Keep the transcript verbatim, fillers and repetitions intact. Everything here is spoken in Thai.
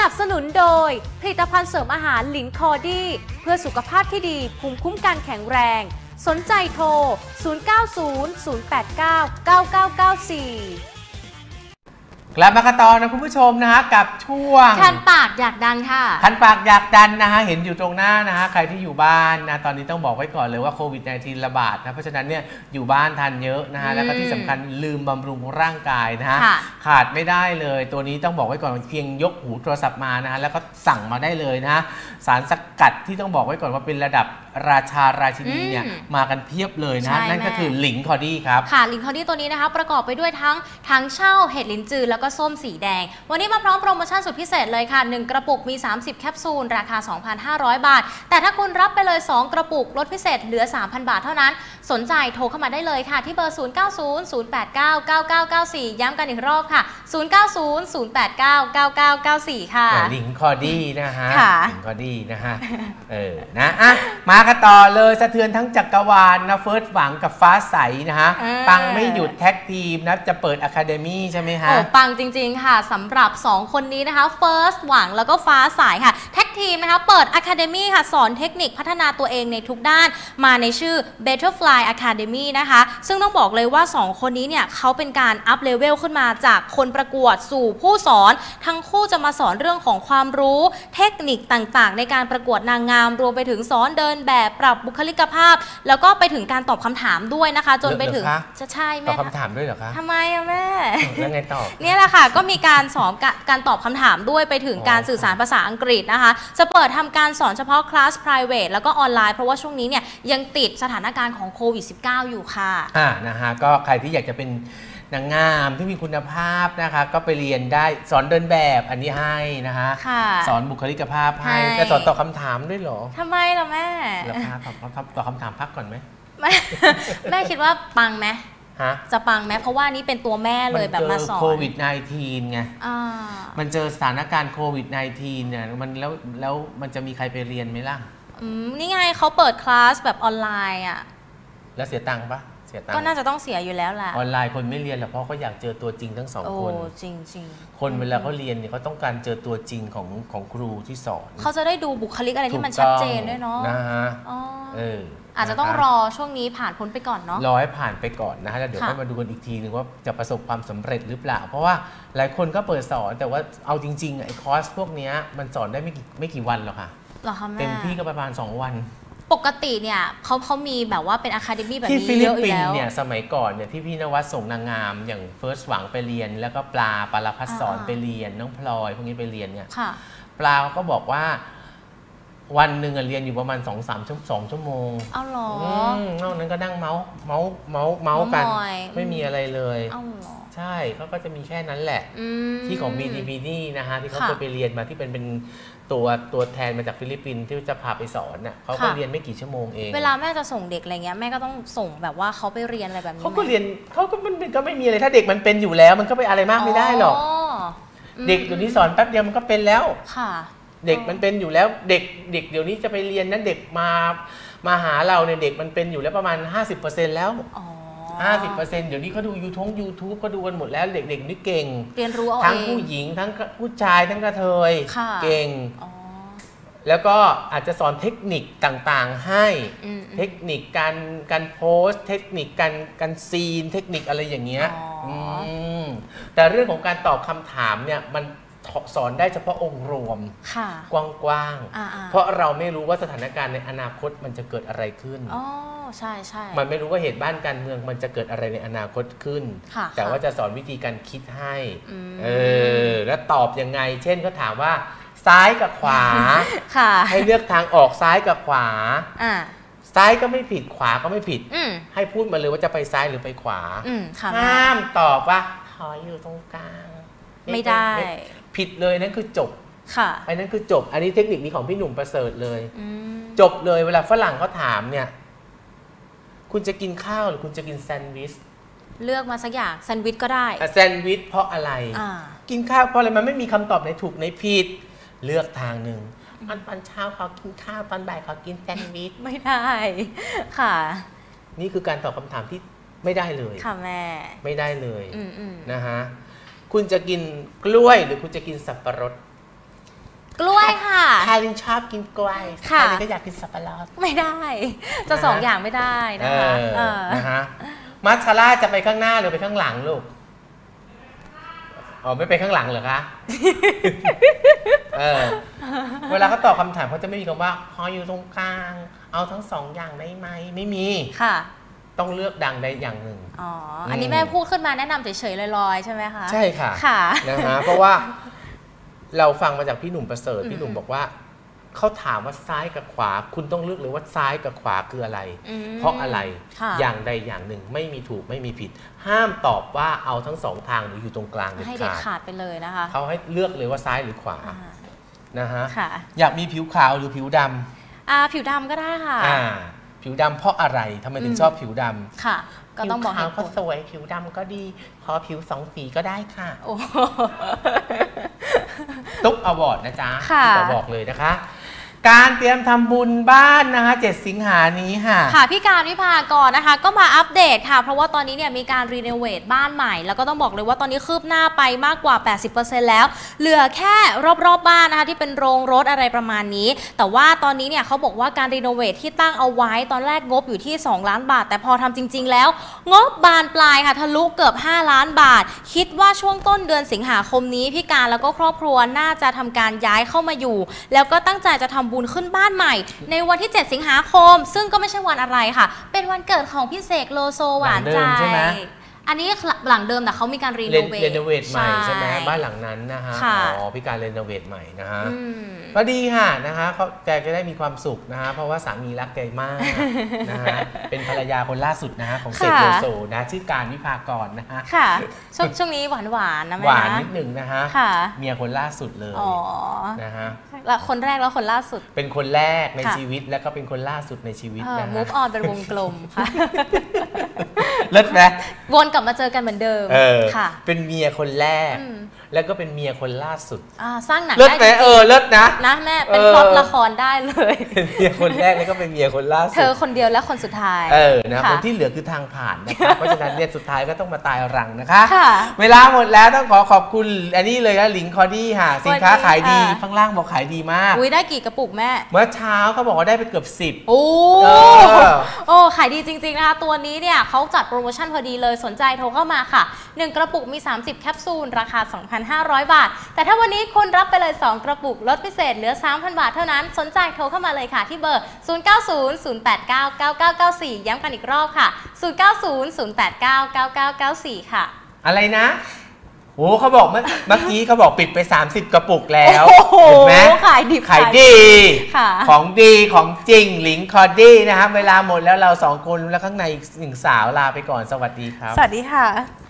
นับสนุนโดยผลิตภัณฑ์เสริมอาหารหลินคอดี้เพื่อสุขภาพที่ดีภูมิคุ้มกันแข็งแรงสนใจโทรศูนย์ เก้า ศูนย์ ศูนย์ แปด เก้า เก้า เก้า เก้า สี่กลับมากันต่อนะคุณผู้ชมนะฮะกับช่วงคันปากอยากดันค่ะคันปากอยากดันนะฮะเห็นอยู่ตรงหน้านะฮะใครที่อยู่บ้านนะตอนนี้ต้องบอกไว้ก่อนเลยว่าโควิด สิบเก้า ระบาดนะเพราะฉะนั้นเนี่ยอยู่บ้านทานเยอะนะฮะแล้วก็ที่สำคัญลืมบำรุงร่างกายนะฮะขาดไม่ได้เลยตัวนี้ต้องบอกไว้ก่อนเพียงยกหูโทรศัพท์มานะฮะแล้วก็สั่งมาได้เลยนะสารสกัดที่ต้องบอกไว้ก่อนว่าเป็นระดับราชาราชินีเนี่ยมากันเพียบเลยนะนั่นก็คือหลิงคอดี้ครับค่ะหลิงคอดี้ตัวนี้นะคะประกอบไปด้วยทั้งทั้งเช่าเห็ดลิ้นจือแล้วก็ส้มสีแดงวันนี้มาพร้อมโปรโมชั่นสุดพิเศษเลยค่ะหนึ่งกระปุกมีสามสิบแคปซูลราคา สองพันห้าร้อย บาทแต่ถ้าคุณรับไปเลยสองกระปุกลดพิเศษเหลือ สามพัน บาทเท่านั้นสนใจโทรเข้ามาได้เลยค่ะที่เบอร์ศูนย์ เก้า ศูนย์ ศูนย์ แปด เก้า เก้า เก้า เก้า สี่ย้ำกันอีกรอบค่ะศูนย์ เก้า ศูนย์ ศูนย์ แปด เก้า เก้า เก้า เก้า สี่ค่ะหลิงคอดี้นะฮะหลิงคอดี้นะฮะเออนะอ่ะมากันต่อเลยสะเทือนทั้งจักรวาลนะเฟิร์สหวังกับฟ้าใสนะฮะปังไม่หยุดแท็กทีมนะจะเปิดอะคาเดมี่ใช่ไหมฮะโอ้ปังจริงๆค่ะสำหรับสองคนนี้นะคะเฟิร์สหวังแล้วก็ฟ้าใสค่ะแท็กทีมนะคะเปิดอะคาเดมี่ค่ะสอนเทคนิคพัฒนาตัวเองในทุกด้านมาในชื่อ Betterfly Academy นะคะซึ่งต้องบอกเลยว่าสองคนนี้เนี่ยเขาเป็นการอัพเลเวลขึ้นมาจากคนประกวดสู่ผู้สอนทั้งคู่จะมาสอนเรื่องของความรู้เทคนิคต่างๆในการประกวดนางงามรวมไปถึงสอนเดินแบบปรับบุคลิกภาพแล้วก็ไปถึงการตอบคำถามด้วยนะคะจนไปถึงจะใช่แม่ตอบคำถามด้วยเหรอคะทำไมอะแม่แล้วไงตอบเนี่ยแหละค่ะก็มีการสอนการตอบคำถามด้วยไปถึงการสื่อสารภาษาอังกฤษนะคะจะเปิดทำการสอนเฉพาะคลาส private แล้วก็ออนไลน์เพราะว่าช่วงนี้เนี่ยยังติดสถานการณ์ของโควิด สิบเก้า อยู่ค่ะอ่านะฮะก็ใครที่อยากจะเป็นนางงามที่มีคุณภาพนะคะก็ไปเรียนได้สอนเดินแบบอันนี้ให้นะคะสอนบุคลิกภาพให้จะสอนตอบคำถามด้วยเหรอทำไมล่ะแม่แล้วพักตอบคำถามพักก่อนไหมแม่คิดว่าปังไหมจะปังไหมเพราะว่านี้เป็นตัวแม่เลยแบบมาสอนโควิด สิบเก้า ไงมันเจอสถานการณ์โควิด สิบเก้า เนี่ยมันแล้วแล้วมันจะมีใครไปเรียนไหมล่ะนี่ไงเขาเปิดคลาสแบบออนไลน์อ่ะแล้วเสียตังค์ปะเสียตังค์ก็น่าจะต้องเสียอยู่แล้วแหละออนไลน์คนไม่เรียนหรอกเพราะเขาอยากเจอตัวจริงทั้งสองคนโอ้จริงจริงคนเวลาเขาเรียนเนี่ยเขาต้องการเจอตัวจริงของของครูที่สอนเขาจะได้ดูบุคลิกอะไรที่มันชัดเจนด้วยเนาะนะฮะเอออาจจะต้องรอช่วงนี้ผ่านพ้นไปก่อนเนาะรอให้ผ่านไปก่อนนะฮะแล้วเดี๋ยวค่อยมาดูกันอีกทีนึงว่าจะประสบความสำเร็จหรือเปล่าเพราะว่าหลายคนก็เปิดสอนแต่ว่าเอาจริงๆไอ้คอร์สพวกนี้มันสอนได้ไม่กี่ไม่กี่วันหรอกค่ะเต็มที่ก็ประมาณสองวันปกติเนี่ยเขาเขามีแบบว่าเป็นอะคาเดมี่แบบนี้เยอะอยู่แล้วที่ฟิลิปปินส์เนี่ยสมัยก่อนเนี่ยที่พี่นวัดส่งนางงามอย่างเฟิร์สหวังไปเรียนแล้วก็ปลาปลาพัฒสอนไปเรียนน้องพลอยพวกนี้ไปเรียนเนี่ยปลาก็บอกว่าวันหนึ่งเรียนอยู่ประมาณสองสามชั่วสองชั่วโมงเอาหรอนอกนั้นก็นั่งเมาส์เมาส์เมาส์เมาส์กันไม่มีอะไรเลยเอาหรอใช่เขาก็จะมีแค่นั้นแหละที่ของ บี ดี บี นี่นะฮะที่เขาเคยไปเรียนมาที่เป็นเป็นตัวตัวแทนมาจากฟิลิปปินส์ที่จะพาไปสอนน่ะเขาก็เรียนไม่กี่ชั่วโมงเองเวลาแม่จะส่งเด็กอะไรเงี้ยแม่ก็ต้องส่งแบบว่าเขาไปเรียนอะไรแบบนี้เขาก็เรียนเขาก็มันก็ไม่มีอะไรถ้าเด็กมันเป็นอยู่แล้วมันก็ไปอะไรมากไม่ได้หรอกเด็กเดี๋ยวนี้สอนแป๊บเดียวมันก็เป็นแล้วค่ะเด็กมันเป็นอยู่แล้วเด็กเด็กเดี๋ยวนี้จะไปเรียนนั้นเด็กมามาหาเราเนี่ยเด็กมันเป็นอยู่แล้วประมาณ ห้าสิบเปอร์เซ็นต์ แล้วห้าสิบเปอร์เซ็นต์ เดี๋ยวนี้เขาดูยูทูบยูทูบเขาดูกันหมดแล้วเด็กๆนี่เก่งเรียนรู้เอาเองทั้งผู้หญิงทั้งผู้ชายทั้งกระเทยเก่งแล้วก็อาจจะสอนเทคนิคต่างๆให้เทคนิคการการโพสเทคนิคการการซีนเทคนิคอะไรอย่างเงี้ยแต่เรื่องของการตอบคำถามเนี่ยมันสอนได้เฉพาะองค์รวมกว้างๆเพราะเราไม่รู้ว่าสถานการณ์ในอนาคตมันจะเกิดอะไรขึ้นอ๋อใช่ใช่มันไม่รู้ว่าเหตุบ้านการเมืองมันจะเกิดอะไรในอนาคตขึ้นแต่ว่าจะสอนวิธีการคิดให้เออแล้วตอบยังไงเช่นก็ถามว่าซ้ายกับขวาให้เลือกทางออกซ้ายกับขวาซ้ายก็ไม่ผิดขวาก็ไม่ผิดให้พูดมาเลยว่าจะไปซ้ายหรือไปขวาห้ามตอบว่าขออยู่ตรงกลางไม่ได้ผิดเลยนั่นคือจบค่ะอันนั้นคือจบอันนี้เทคนิคนี้ของพี่หนุ่มประเสริฐเลยจบเลยเวลาฝรั่งเขาถามเนี่ยคุณจะกินข้าวหรือคุณจะกินแซนด์วิชเลือกมาสักอย่างแซนด์วิชก็ได้แซนด์วิชเพราะอะไรกินข้าวเพราะอะไรมันไม่มีคำตอบไหนถูกไหนผิดเลือกทางหนึ่งตอนเช้าเขากินข้าวตอนบ่ายเขากินแซนด์วิชไม่ได้ค่ะนี่คือการตอบคำถามที่ไม่ได้เลยค่ะแม่ไม่ได้เลยนะฮะคุณจะกินกล้วยหรือคุณจะกินสับปะรดกล้วยค่ะคารินชอบกินกล้วยคารินก็อยากกินสับปะรดไม่ได้จะสองอย่างไม่ได้นะคะนะฮะมัสคาร่าจะไปข้างหน้าหรือไปข้างหลังลูกอ๋อไม่ไปข้างหลังเหรอคะเออเวลาเขาตอบคำถามเขาจะไม่มีคำว่าขออยู่ตรงกลางเอาทั้งสองอย่างได้ไหมไม่มีค่ะต้องเลือกดังใดอย่างหนึ่งอ๋ออันนี้แม่พูดขึ้นมาแนะนำเฉยๆลอยๆใช่ไหมคะใช่ค่ะค่ะนะฮะเพราะว่าเราฟังมาจากพี่หนุ่มประเสริฐพี่หนุ่มบอกว่าเขาถามว่าซ้ายกับขวาคุณต้องเลือกเลยว่าซ้ายกับขวาคืออะไรเพราะอะไรอย่างใดอย่างหนึ่งไม่มีถูกไม่มีผิดห้ามตอบว่าเอาทั้งสองทางหรืออยู่ตรงกลางให้เด็ดขาดไปเลยนะคะเขาให้เลือกเลยว่าซ้ายหรือขวานะฮะอยากมีผิวขาวหรือผิวดำอ่าผิวดำก็ได้ค่ะอ่าผิวดำเพราะอะไรทำไมถึงชอบผิวดำค่ะก็ต้องบอกผิวขาวก็สวยผิวดำก็ดีขอผิวสองสีก็ได้ค่ะตุ๊กอวอร์ดนะจ๊ะจะบอกเลยนะคะการเตรียมทำบุญบ้านนะคะเจ็ดสิงหานี้ค่ะค่ะพี่การวิภากรนะคะก็มาอัปเดตค่ะเพราะว่าตอนนี้เนี่ยมีการรีโนเวทบ้านใหม่แล้วก็ต้องบอกเลยว่าตอนนี้คืบหน้าไปมากกว่า แปดสิบเปอร์เซ็นต์ แล้วเหลือแค่รอบๆบ้านนะคะที่เป็นโรงรถอะไรประมาณนี้แต่ว่าตอนนี้เนี่ยเขาบอกว่าการรีโนเวทที่ตั้งเอาไว้ตอนแรกงบอยู่ที่สองล้านบาทแต่พอทำจริงๆแล้วงบบานปลายค่ะทะลุเกือบห้าล้านบาทคิดว่าช่วงต้นเดือนสิงหาคมนี้พี่การแล้วก็ครอบครัวน่าจะทำการย้ายเข้ามาอยู่แล้วก็ตั้งใจจะทำบุญขึ้นบ้านใหม่ในวันที่เจ็ดสิงหาคมซึ่งก็ไม่ใช่วันอะไรค่ะเป็นวันเกิดของพี่เสกโลโซหวานใจอันนี้หลังเดิมแต่เขามีการรีโนเวทรีโนเวทใหม่ใช่ไหมบ้านหลังนั้นนะฮะอ๋อพี่การรีโนเวทใหม่นะฮะก็ดีค่ะนะฮะเขาแกก็ได้มีความสุขนะฮะเพราะว่าสามีรักแกมากนะฮะเป็นภรรยาคนล่าสุดนะฮะของเสกโลโซนะชื่อการวิภากรนะฮะค่ะช่วงช่วงนี้หวานหวานนะแม่หวานนิดหนึ่งนะฮะเมียคนล่าสุดเลยนะฮะแล้วคนแรกแล้วคนล่าสุดเป็นคนแรกในชีวิตแล้วก็เป็นคนล่าสุดในชีวิตนะฮะ move on เป็นวงกลมค่ะเลิศไหมวนกลับมาเจอกันเหมือนเดิมค่ะเป็นเมียคนแรกแล้วก็เป็นเมียคนล่าสุดสร้างหนังเลิศไหมเออเลิศนะนะแม่เป็นพล็อตละครได้เลยเป็นเมียคนแรกแล้วก็เป็นเมียคนล่าสุดเธอคนเดียวและคนสุดท้ายเออนะคนที่เหลือคือทางผ่านนะคะเพราะฉะนั้นเนี่ยสุดท้ายก็ต้องมาตายรังนะคะเวลาหมดแล้วต้องขอขอบคุณอันนี้เลยนะหลิงคอดี้ค่ะสินค้าขายดีข้างล่างบอกขายดีมากอุ้ยได้กี่กระปุกแม่เมื่อเช้าเขาบอกว่าได้ไปเกือบสิบโอ้โอ้ขายดีจริงๆนะคะตัวนี้เนี่ยเขาจัดโปรโมชั่นพอดีเลยสนใจโทรเข้ามาค่ะหนึ่งกระปุกมีสามสิบแคปซูลราคา สองพันห้าร้อย บาทแต่ถ้าวันนี้คุณรับไปเลยสองกระปุกลดพิเศษเหลือ สามพัน บาทเท่านั้นสนใจโทรเข้ามาเลยค่ะที่เบอร์ศูนย์ เก้า ศูนย์ ศูนย์ แปด เก้า เก้า เก้า เก้า สี่ย้ำกันอีกรอบค่ะศูนย์ เก้า ศูนย์ ศูนย์ แปด เก้า เก้า เก้า เก้า สี่ค่ะอะไรนะโอ้เขาบอกเมื่อเมื่อกี้เขาบอกปิดไปสามสิบกระปุกแล้วเห็นไหมขายดีขายดีของดีของจริงหลิงคอดี้นะครับเวลาหมดแล้วเราสองคนแล้วข้างในอีกหนึ่งสาวลาไปก่อนสวัสดีครับสวัสดีค่ะ